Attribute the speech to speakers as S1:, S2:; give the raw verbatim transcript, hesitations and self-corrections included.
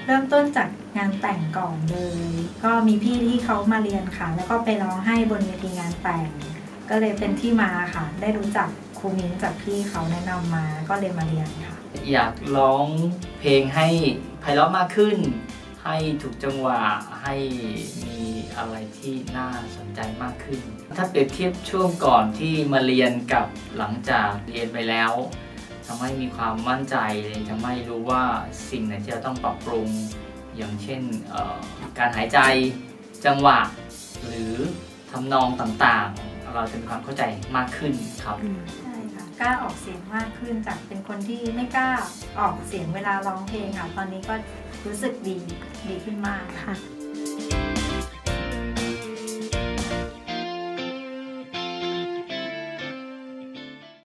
S1: เริ่มต้นจากงานแต่งก่อนเลยก็มีพี่ที่เขามาเรียนค่ะแล้วก็ไปร้องให้บนเวทีงานแต่งก็เลยเป็นที่มาค่ะได้รู้จักครูมิ้งจากพี่เขาแนะนำมาก็เลยมาเรียนค่ะ
S2: อยากร้องเพลงให้ไพเราะมากขึ้นให้ถูกจังหวะให้มีอะไรที่น่าสนใจมากขึ้นถ้าเปรียบเทียบช่วงก่อนที่มาเรียนกับหลังจากเรียนไปแล้วทำให้มีความมั่นใจทำให้รู้ว่าสิ่งไหนที่เราต้องปรับปรุงอย่างเช่นการหายใจจังหวะหรือทำนองต่างๆเราจะมีความเข้าใจมากขึ้นครับ
S1: ใช่ค่ะกล้าออกเสียงมากขึ้นจากเป็นคนที่ไม่กล้าออกเสียงเวลาร้องเพลงค่ะตอนนี้ก็รู้สึกดีดีขึ้นมาก
S3: ค่ะ